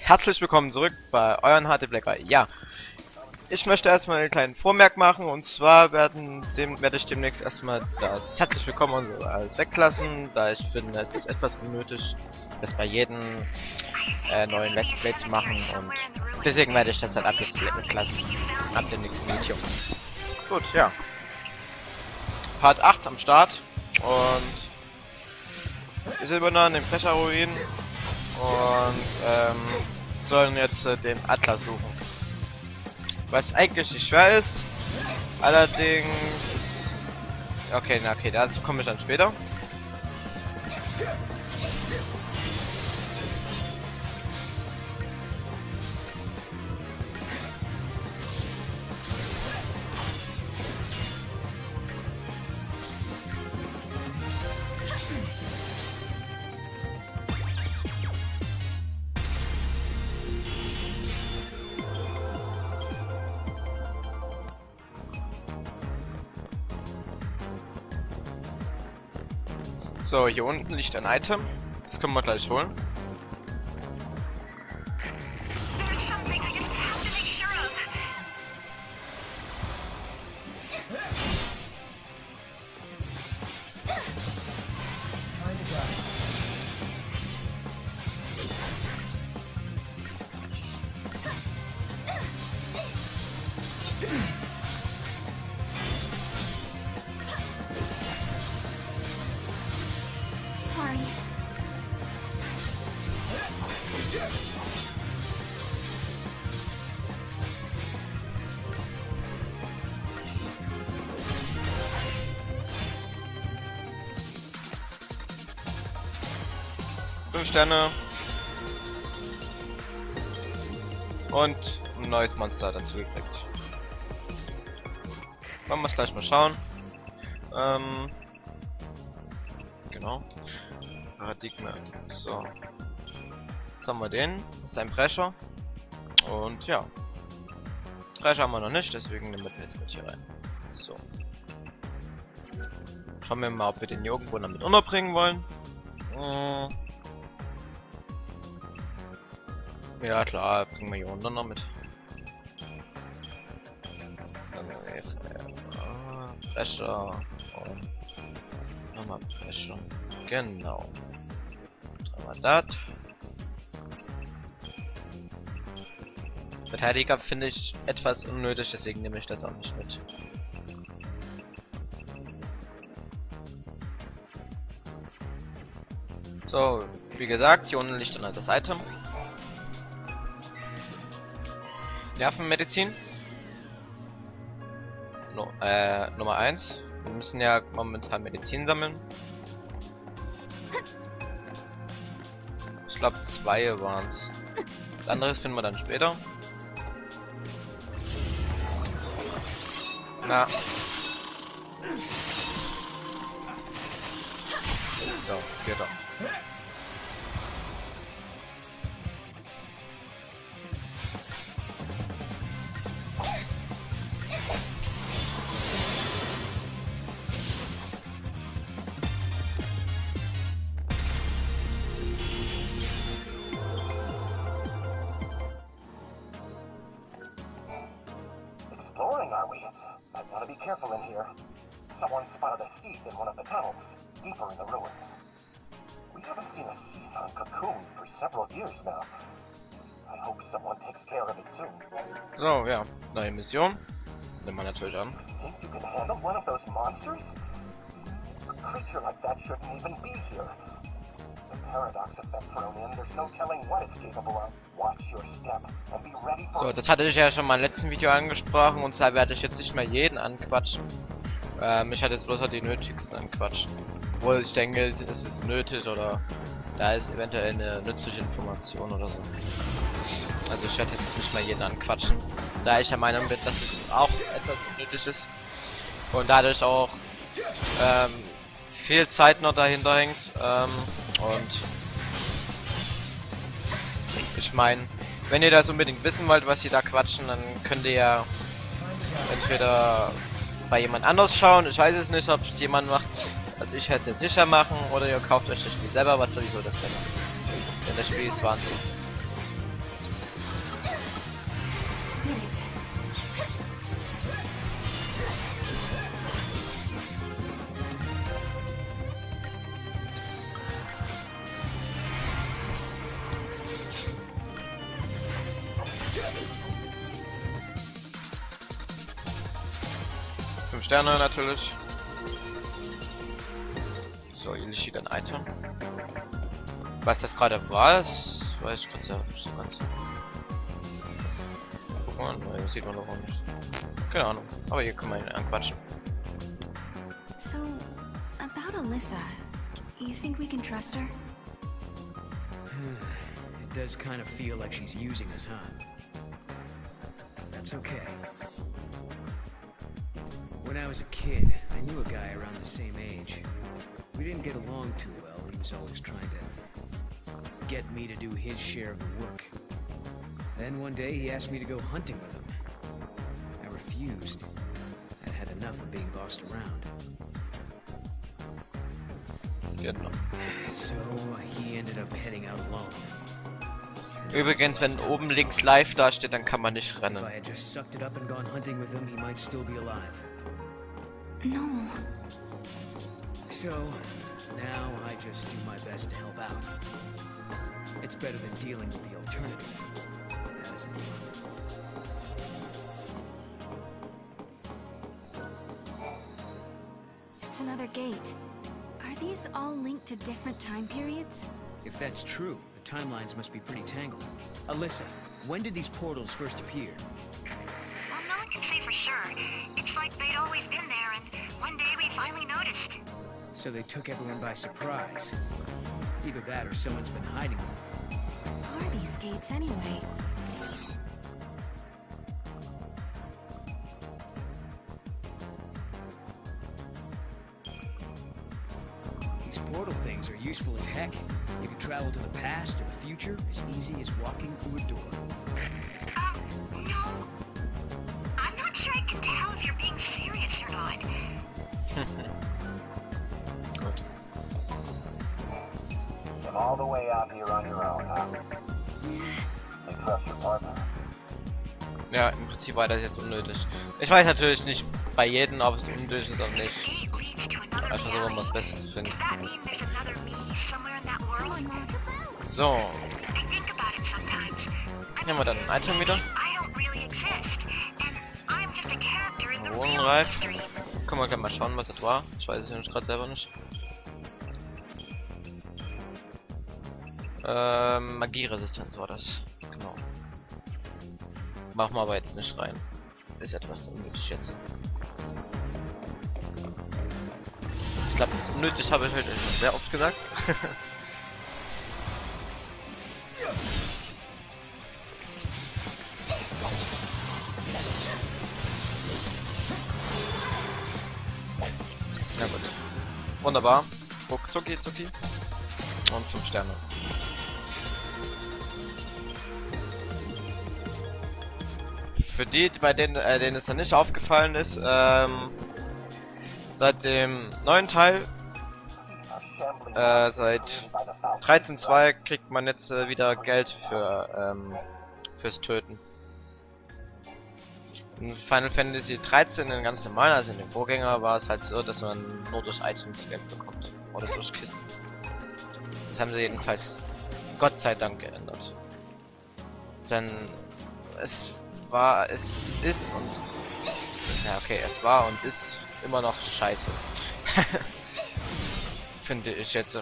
Herzlich willkommen zurück bei euren HD Blacker. Ja, ich möchte erstmal einen kleinen Vormerk machen, und zwar werde ich demnächst erstmal das Herzlich Willkommen und so alles weglassen, da ich finde, es ist etwas unnötig, das bei jedem neuen Let's Play zu machen, und deswegen werde ich das halt ab jetzt weglassen, ab dem nächsten Video. Gut, ja. Part 8 am Start, und wir sind übernommen den Fächerruin und sollen jetzt den Atlas suchen. Was eigentlich nicht schwer ist, allerdings... Okay, dazu komme ich dann später. So, hier unten liegt ein Item. Das können wir gleich holen. Sterne und ein neues Monster dazu gekriegt. Wollen wir es gleich mal schauen. Genau. Paradigma. So. Jetzt haben wir den. Das ist ein Prescher. Und ja. Prescher haben wir noch nicht, deswegen nehmen wir den jetzt mit hier rein. So. Schauen wir mal, ob wir den hier irgendwo damit unterbringen wollen. Ja klar, bringen wir hier unten noch mit. Prescher und nochmal Prescher. Genau. Dann haben wir das. Verteidiger finde ich etwas unnötig, deswegen nehme ich das auch nicht mit. So, wie gesagt, hier unten liegt dann halt das Item. Nervenmedizin. No, Nummer 1. Wir müssen ja momentan Medizin sammeln. Ich glaube 2 waren es. Das andere finden wir dann später. Na. So, geht doch. Are we? I gotta be careful in here. Someone spotted a thief in one of the tunnels, deeper in the ruins. We haven't seen a thief on Cocoon for several years now. I hope someone takes care of it soon. So, ja, neue Mission. Nehmen wir natürlich an. Think you can handle one of those monsters? A creature like that shouldn't even be here. The paradox effect thrown in, there's no telling what it's capable of. Watch your step and be ready for... So, das hatte ich ja schon mal im letzten Video angesprochen, und zwar werde ich jetzt nicht mehr jeden anquatschen. Ich hatte jetzt bloß die nötigsten anquatschen. Obwohl ich denke, es ist nötig, oder da ist eventuell eine nützliche Information oder so. Also ich werde jetzt nicht mehr jeden anquatschen, da ich der Meinung bin, dass es auch etwas nötig ist und dadurch auch viel Zeit noch dahinter hängt. Und ich meine, wenn ihr das unbedingt wissen wollt, was sie da quatschen, dann könnt ihr ja entweder bei jemand anders schauen. Ich weiß es nicht, ob es jemand macht, also ich hätte es sicher machen, oder ihr kauft euch das Spiel selber, was sowieso das Beste ist. Denn das Spiel ist Wahnsinn. Sterne natürlich. So, hier liegt wieder ein Item. Was das gerade war, das weiß ich gerade selber nicht so ganz. Guck mal, ne, sieht man noch nicht. Keine Ahnung, aber hier kann man ihn anquatschen. So, about Alyssa, you think we can trust her? It does kind of feel like she's using us, huh? That's okay. When I was a kid, I knew a guy around the same age. We didn't get along too well. He was always trying to get me to do his share of the work. Then one day he asked me to go hunting with him. I refused. I'd had enough of being bossed around. Genau. So he ended up heading out alone. Übrigens, wenn oben links live da steht, dann kann man nicht If rennen. I had just sucked it up and gone hunting with him, he might still be alive. No. So, now I just do my best to help out. It's better than dealing with the alternative. That isn't fun. It's another gate. Are these all linked to different time periods? If that's true, the timelines must be pretty tangled. Alyssa, when did these portals first appear? Well, no one can say for sure. It's like they'd always been there, and one day we finally noticed. So they took everyone by surprise. Either that or someone's been hiding them. What are these gates anyway? These portal things are useful as heck. You can travel to the past or the future as easy as walking through a door. No. I'm not sure I can tell if you're being serious or not. Gut. Came all the way out here on your own, huh? You trust your partner. Ja, im Prinzip war das jetzt unnötig. Ich weiß natürlich nicht bei jedem, ob es unnötig ist oder nicht. Gate leads to another Ich versuche immer das reality. Beste zu finden. Does that mean there's another me somewhere in that world? So, I think about it sometimes. I nehmen wir dann ein Item wieder. I don't really exist, and I'm just a character in the real Wohnreif. history. Können wir gleich mal schauen, was das war. Ich weiß es nämlich gerade selber nicht. Magieresistenz war das. Genau. Machen wir aber jetzt nicht rein. Ist etwas unnötig jetzt. Ich glaube, das unnötig habe ich heute sehr oft gesagt. Na gut. Wunderbar. Ruckzucki zucki. Und 5 Sterne. Für die, bei denen es dann nicht aufgefallen ist, seit dem neuen Teil, seit 13.2 kriegt man jetzt wieder Geld für fürs Töten. In Final Fantasy 13, in ganz normal, also in dem Vorgänger, war es halt so, dass man nur durch Items Geld bekommt. Oder durch Kisten. Das haben sie jedenfalls Gott sei Dank geändert. Denn es ist und... Ja, okay, es war und ist immer noch scheiße. Finde ich jetzt.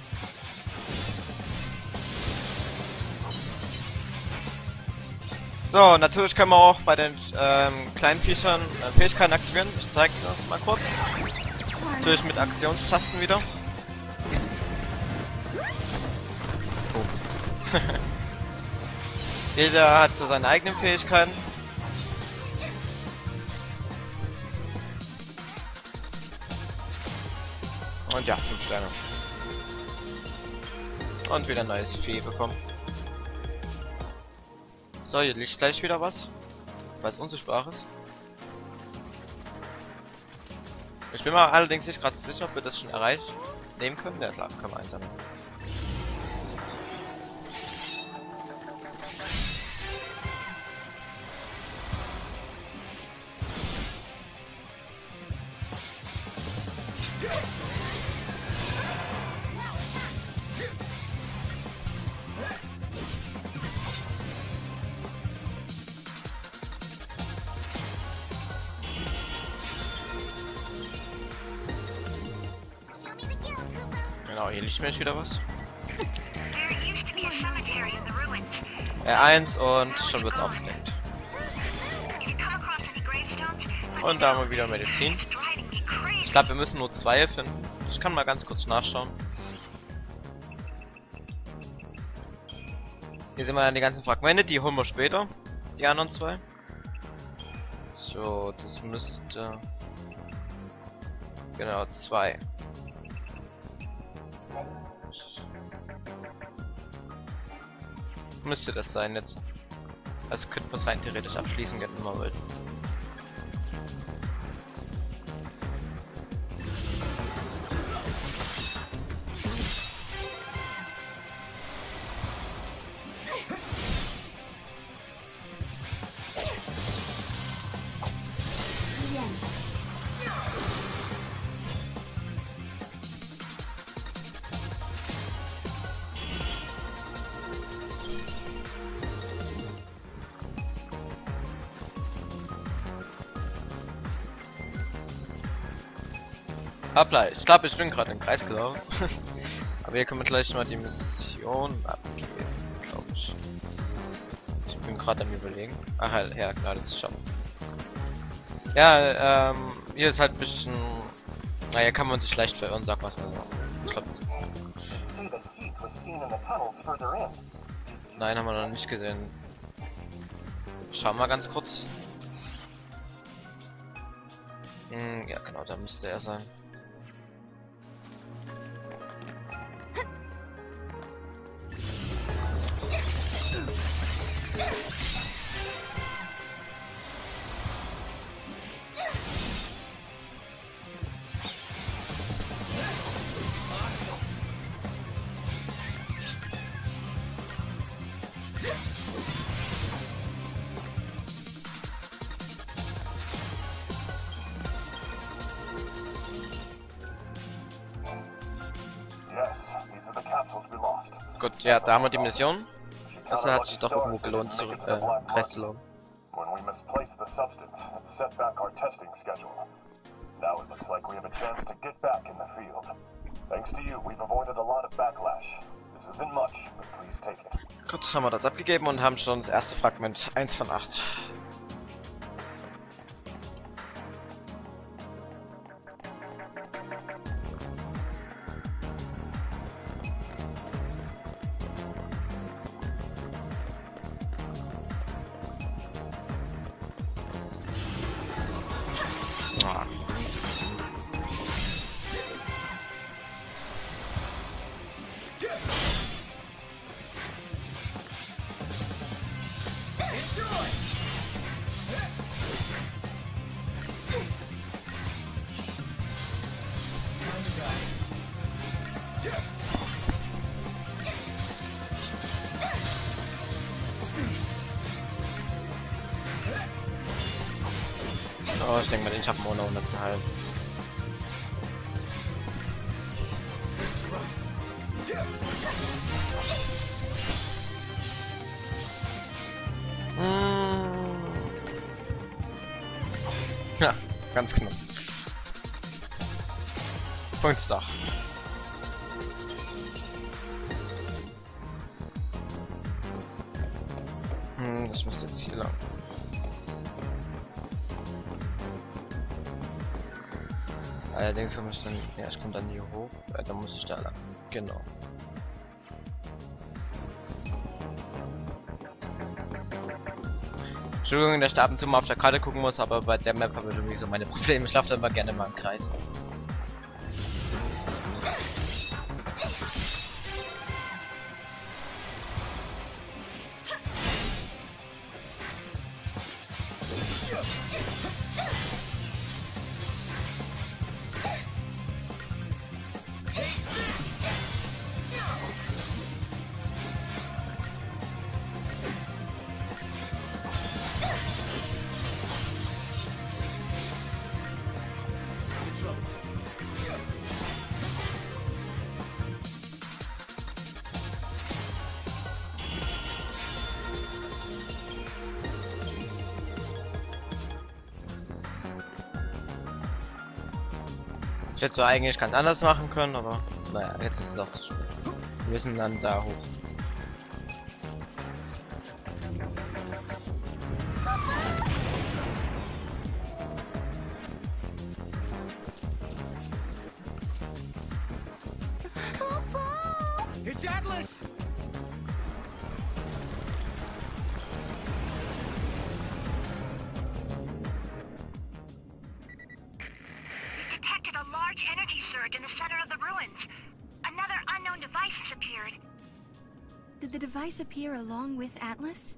So, natürlich können wir auch bei den kleinen Viechern Fähigkeiten aktivieren. Ich zeige das mal kurz. Natürlich mit Aktionstasten wieder. Oh. Jeder hat so seine eigenen Fähigkeiten. Und ja, 5 Sterne. Und wieder ein neues Vieh bekommen. So, hier liegt gleich wieder was Unsichtbares. Ich bin mir allerdings nicht gerade sicher, ob wir das schon erreicht nehmen können. Ja klar, können wir einsammeln. hier liegt mir jetzt wieder was. There used to be a cemetery in the ruins. R1 und schon wird's aufgedeckt. If you come across any gravestones, let me Und da haben know. wir wieder Medizin. It's driving me crazy. Ich glaube, wir müssen nur 2 finden. Ich kann mal ganz kurz nachschauen. Hier sehen wir dann die ganzen Fragmente, die holen wir später. Die anderen 2. So, das müsste... Genau, 2. Müsste das sein jetzt. Also könnten wir es rein theoretisch abschließen, wenn wir wollten. Hoppla, ich glaube, ich bin gerade im Kreis gelaufen. Aber hier können wir gleich mal die Mission abgeben, glaube ich. Ich bin gerade am Überlegen. Ach ja, klar, das ist schon. Ja, hier ist halt ein bisschen... Naja, kann man sich leicht verirren, sag was man so. Ich glaube... See, the heat was seen in the tunnels further in. Nein, haben wir noch nicht gesehen. Schauen wir ganz kurz. Ja, genau, da müsste er sein. Yes, these are the capsules we lost. Gut, ja, da haben wir die Mission. She Das counted hat lucky sich doch stars irgendwo that gelohnt, didn't make zurück it to the Black Kreis Blood. zu laufen. When we misplaced the substance, it set back our testing schedule. Now it looks like we have a chance to get back in the field. Thanks to you, we've avoided a lot of backlash. This isn't much, but please take it. Gut, haben wir das abgegeben und haben schon das erste Fragment. 1 von 8. Ah. Oh, ich denke mal, den schaffen wir ohne 100 zu heilen. Ja, ganz knapp. Punktstach. Das müsste jetzt hier lang. Allerdings komme ich dann, ja, ich komme dann hier hoch, dann muss ich da lang. Genau. Entschuldigung, dass ich da ab und zu mal auf der Karte gucken muss, aber bei der Map habe ich irgendwie so meine Probleme. Ich laufe dann mal gerne mal im Kreis. Ich hätte so eigentlich ganz anders machen können, aber Naja, jetzt ist es auch zu spät. Wir müssen dann da hoch. It's Atlas! We've detected a large energy surge in the center of the ruins. Another unknown device has appeared. Did the device appear along with Atlas?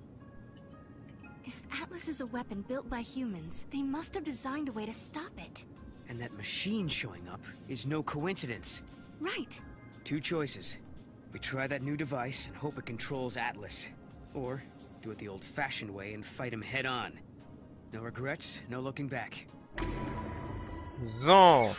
If Atlas is a weapon built by humans, they must have designed a way to stop it. And that machine showing up is no coincidence. Right. Two choices. We try that new device and hope it controls Atlas. Or do it the old-fashioned way and fight him head-on. No regrets, no looking back. So.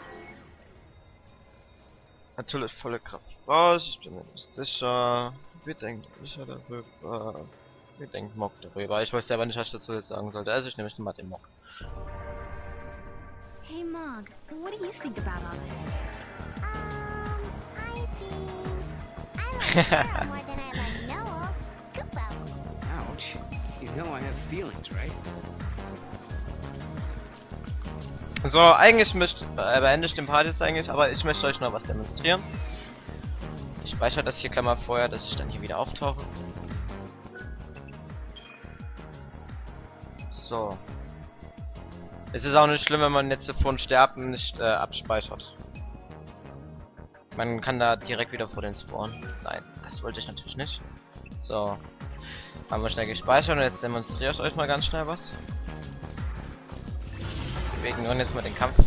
Natürlich volle Kraft raus, ich bin mir nicht sicher. Wir denken sicher darüber. Wir denken Mock darüber. Ich weiß selber nicht, was ich dazu jetzt sagen sollte. Also ich nehme mal den Mock. Hey Mog, what do you think about all this? I think I like Sarah more than I like Noel. Kupo. Ouch. You know I have feelings, right? So, eigentlich beende ich den Part jetzt eigentlich, aber ich möchte euch noch was demonstrieren. Ich speichere das hier gleich mal vorher, dass ich dann hier wieder auftauche. So. Es ist auch nicht schlimm, wenn man jetzt vor dem Sterben nicht abspeichert. Man kann da direkt wieder vor den Spawn. Nein, das wollte ich natürlich nicht. So. Haben wir schnell gespeichert und jetzt demonstriere ich euch mal ganz schnell was. Wir ignorieren jetzt mal den Kampf.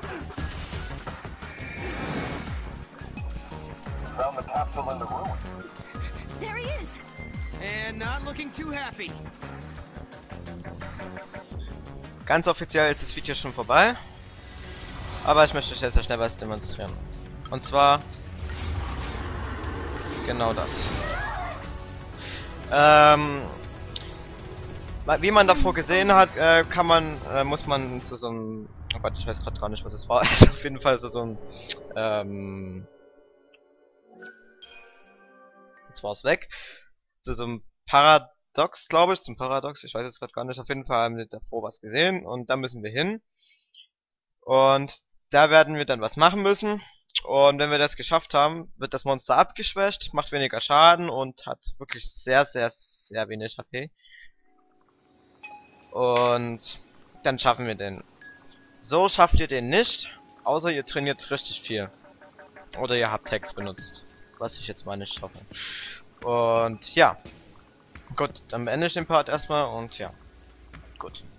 Found the capsule in the ruins. There he is! And not looking too happy. Ganz offiziell ist das Video schon vorbei. Aber ich möchte euch jetzt schnell was demonstrieren. Und zwar genau das. Wie man davor gesehen hat, muss man zu so einem, oh Gott, ich weiß gerade gar nicht, was es war. Auf jeden Fall so ein, jetzt war es weg. Zu so einem Paradox, glaube ich, zum Paradox. Ich weiß jetzt gerade gar nicht. Auf jeden Fall haben wir davor was gesehen und da müssen wir hin. Und da werden wir dann was machen müssen. Und wenn wir das geschafft haben, wird das Monster abgeschwächt, macht weniger Schaden und hat wirklich sehr, sehr, sehr wenig HP. Und dann schaffen wir den. So schafft ihr den nicht, außer ihr trainiert richtig viel. Oder ihr habt Text benutzt. Was ich jetzt mal nicht hoffe. Und ja. Gut, dann beende ich den Part erstmal und ja. Gut.